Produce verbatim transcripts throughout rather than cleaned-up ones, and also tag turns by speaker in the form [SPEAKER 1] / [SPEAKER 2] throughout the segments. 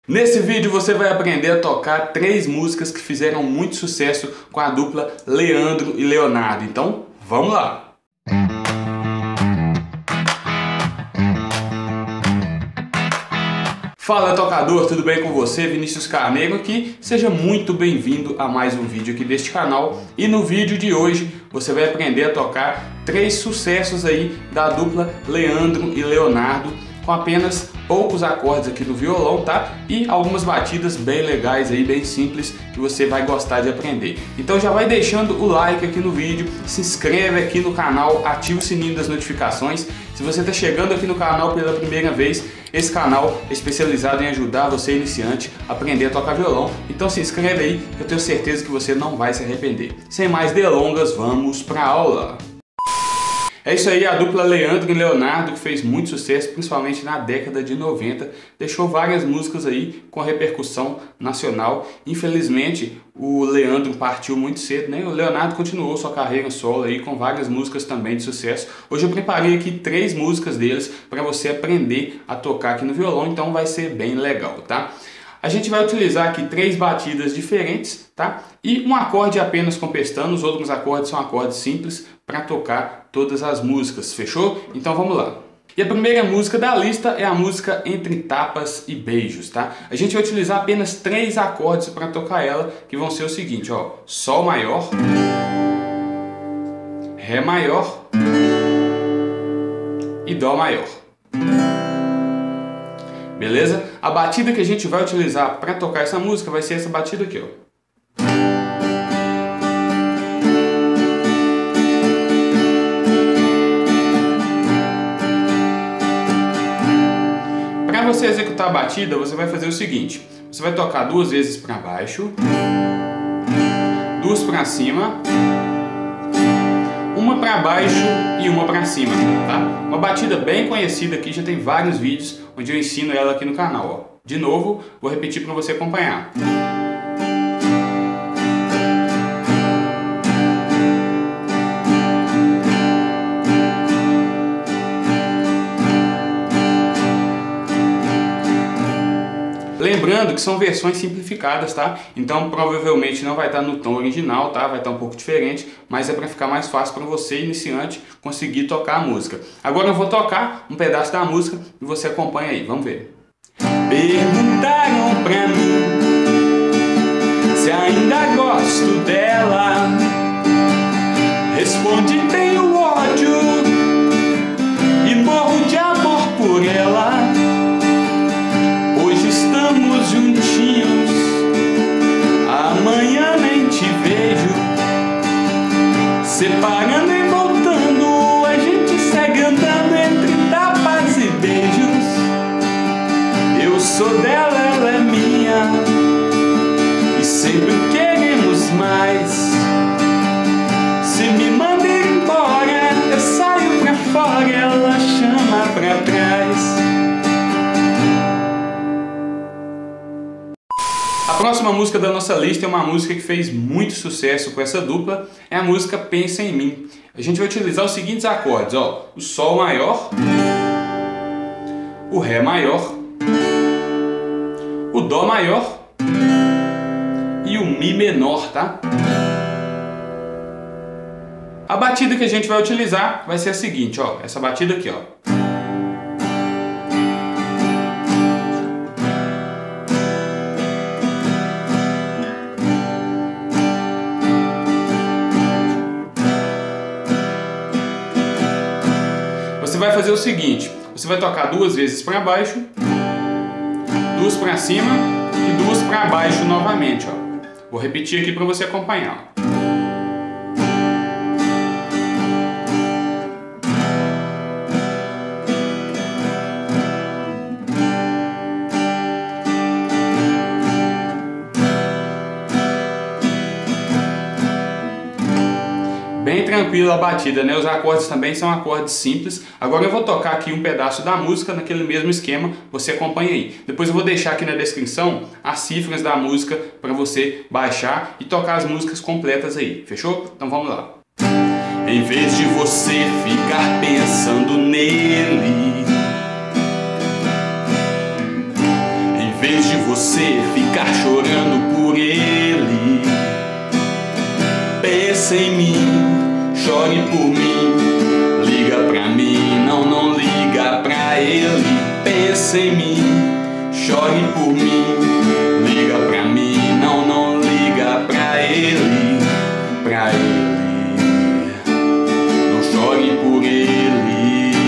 [SPEAKER 1] Nesse vídeo você vai aprender a tocar três músicas que fizeram muito sucesso com a dupla Leandro e Leonardo. Então, vamos lá! Fala tocador, tudo bem com você? Vinícius Carneiro aqui. Seja muito bem-vindo a mais um vídeo aqui deste canal. E no vídeo de hoje você vai aprender a tocar três sucessos aí da dupla Leandro e Leonardo, com apenas poucos acordes aqui no violão, tá? E algumas batidas bem legais aí, bem simples, que você vai gostar de aprender. Então já vai deixando o like aqui no vídeo, se inscreve aqui no canal, ativa o sininho das notificações. Se você está chegando aqui no canal pela primeira vez, esse canal é especializado em ajudar você iniciante a aprender a tocar violão. Então se inscreve aí, que eu tenho certeza que você não vai se arrepender. Sem mais delongas, vamos para a aula! É isso aí, a dupla Leandro e Leonardo, que fez muito sucesso, principalmente na década de noventa, deixou várias músicas aí com repercussão nacional. Infelizmente, o Leandro partiu muito cedo, né? O Leonardo continuou sua carreira solo aí com várias músicas também de sucesso. Hoje eu preparei aqui três músicas deles para você aprender a tocar aqui no violão, então vai ser bem legal, tá? A gente vai utilizar aqui três batidas diferentes, tá? E um acorde apenas com pestana, os outros acordes são acordes simples para tocar todas as músicas, fechou? Então vamos lá. E a primeira música da lista é a música Entre Tapas e Beijos, tá? A gente vai utilizar apenas três acordes para tocar ela, que vão ser o seguinte, ó: Sol maior, Ré maior e Dó maior. Beleza? A batida que a gente vai utilizar para tocar essa música vai ser essa batida aqui, ó. Para você executar a batida, você vai fazer o seguinte: você vai tocar duas vezes para baixo, duas para cima, uma para baixo e uma para cima, tá? Uma batida bem conhecida aqui, já tem vários vídeos onde eu ensino ela aqui no canal, ó. De novo, vou repetir para você acompanhar. Lembrando que são versões simplificadas, tá? Então provavelmente não vai estar no tom original, tá? Vai estar um pouco diferente, mas é para ficar mais fácil para você, iniciante, conseguir tocar a música. Agora eu vou tocar um pedaço da música e você acompanha aí, vamos ver. Perguntaram pra mim se ainda gosto dela. Respondi: tenho ódio e morro de amor por ela. Hoje estamos juntinhos, amanhã nem te vejo. Separando e voltando, a gente segue andando entre tapas e beijos. Eu sou dela, ela é minha, e sempre queremos mais. Se me manda ir embora, eu saio pra fora, ela chama pra trás. A próxima música da nossa lista é uma música que fez muito sucesso com essa dupla, é a música Pensa em Mim. A gente vai utilizar os seguintes acordes, ó: o Sol maior, o Ré maior, o Dó maior e o Mi menor, tá? A batida que a gente vai utilizar vai ser a seguinte, ó, essa batida aqui, ó. Você vai fazer o seguinte: você vai tocar duas vezes para baixo, duas para cima e duas para baixo novamente, ó. Vou repetir aqui para você acompanhar, ó. Bem tranquila a batida, né? Os acordes também são acordes simples. Agora eu vou tocar aqui um pedaço da música naquele mesmo esquema, você acompanha aí. Depois eu vou deixar aqui na descrição as cifras da música para você baixar e tocar as músicas completas aí, fechou? Então vamos lá. Em vez de você ficar pensando nele, em vez de você você ficar chorando por ele. Pensa em mim, chore por mim, liga pra mim, não, não liga pra ele. Pensa em mim, chore por mim, liga pra mim, não, não liga pra ele, pra ele, não chore por ele.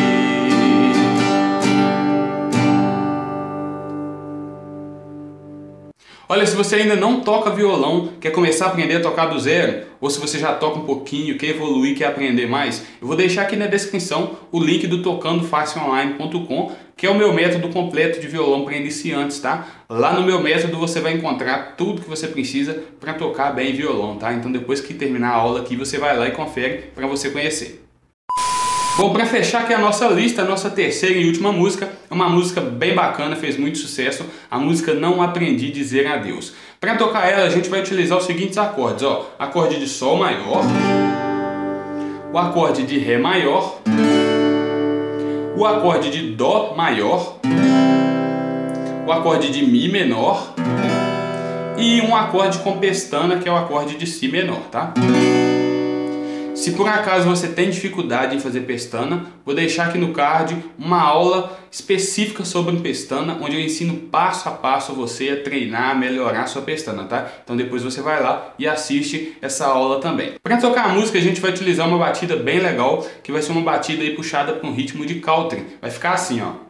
[SPEAKER 1] Olha, se você ainda não toca violão, quer começar a aprender a tocar do zero, ou se você já toca um pouquinho, quer evoluir, quer aprender mais, eu vou deixar aqui na descrição o link do tocando fácil online ponto com, que é o meu método completo de violão para iniciantes, tá? Lá no meu método você vai encontrar tudo que você precisa para tocar bem violão, tá? Então depois que terminar a aula aqui, você vai lá e confere para você conhecer. Bom, para fechar aqui a nossa lista, a nossa terceira e última música, é uma música bem bacana, fez muito sucesso, a música Não Aprendi a Dizer Adeus. Para tocar ela, a gente vai utilizar os seguintes acordes, ó, acorde de Sol maior, o acorde de Ré maior, o acorde de Dó maior, o acorde de Mi menor e um acorde com pestana, que é o acorde de Si menor, tá? Se por acaso você tem dificuldade em fazer pestana, vou deixar aqui no card uma aula específica sobre pestana, onde eu ensino passo a passo você a treinar, a melhorar sua pestana, tá? Então depois você vai lá e assiste essa aula também. Para tocar a música a gente vai utilizar uma batida bem legal, que vai ser uma batida aí puxada para um ritmo de country. Vai ficar assim, ó.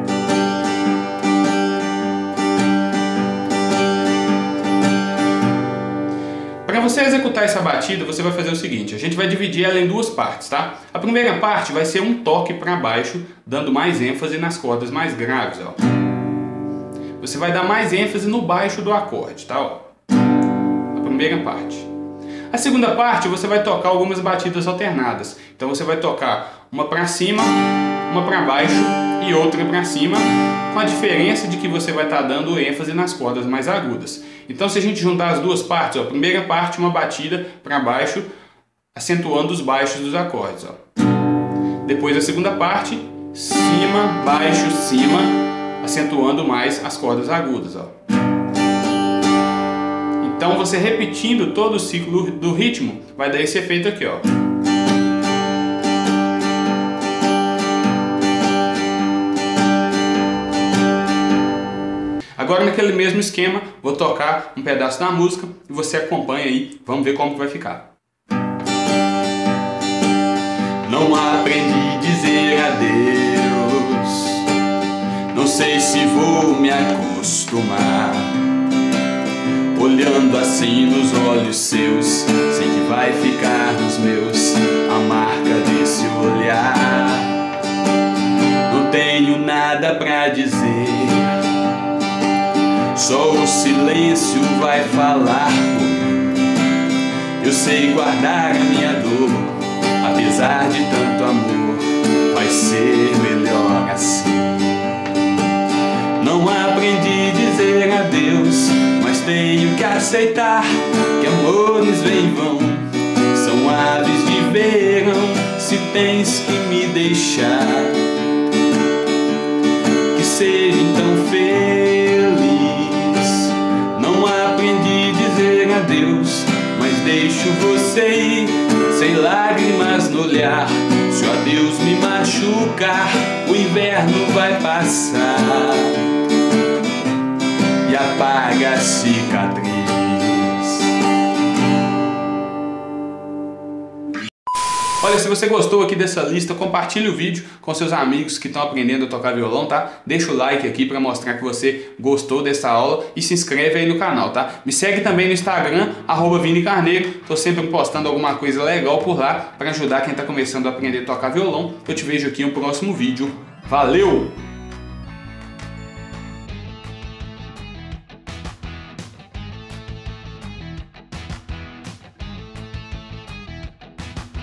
[SPEAKER 1] Para você executar essa batida, você vai fazer o seguinte, a gente vai dividir ela em duas partes, tá? A primeira parte vai ser um toque para baixo, dando mais ênfase nas cordas mais graves, ó. Você vai dar mais ênfase no baixo do acorde, tá? Ó. A primeira parte. A segunda parte você vai tocar algumas batidas alternadas. Então você vai tocar uma para cima, uma para baixo e outra para cima, com a diferença de que você vai estar dando ênfase nas cordas mais agudas. Então se a gente juntar as duas partes, ó, a primeira parte uma batida para baixo, acentuando os baixos dos acordes, ó. Depois a segunda parte, cima, baixo, cima, acentuando mais as cordas agudas, ó. Então você repetindo todo o ciclo do ritmo, vai dar esse efeito aqui, ó. Agora naquele mesmo esquema, vou tocar um pedaço da música e você acompanha aí, vamos ver como que vai ficar. Não aprendi a dizer adeus, não sei se vou me acostumar. Olhando assim nos olhos seus, sei que vai ficar nos meus a marca desse olhar. Não tenho nada pra dizer, só o silêncio vai falar por mim. Eu sei guardar a minha dor, apesar de tanto amor, vai ser melhor assim. Não aprendi a dizer adeus, mas tenho que aceitar que amores vêm e vão, são aves de verão. Se tens que me deixar, que seja então feliz. Não aprendi a dizer adeus, mas deixo você ir, sem lágrimas no olhar. Se o adeus me machucar, o inverno vai passar e apaga a cicatriz. Olha, se você gostou aqui dessa lista, compartilhe o vídeo com seus amigos que estão aprendendo a tocar violão, tá? Deixa o like aqui para mostrar que você gostou dessa aula e se inscreve aí no canal, tá? Me segue também no Instagram, arroba Vini Carneiro. Tô sempre postando alguma coisa legal por lá para ajudar quem está começando a aprender a tocar violão. Eu te vejo aqui no próximo vídeo. Valeu!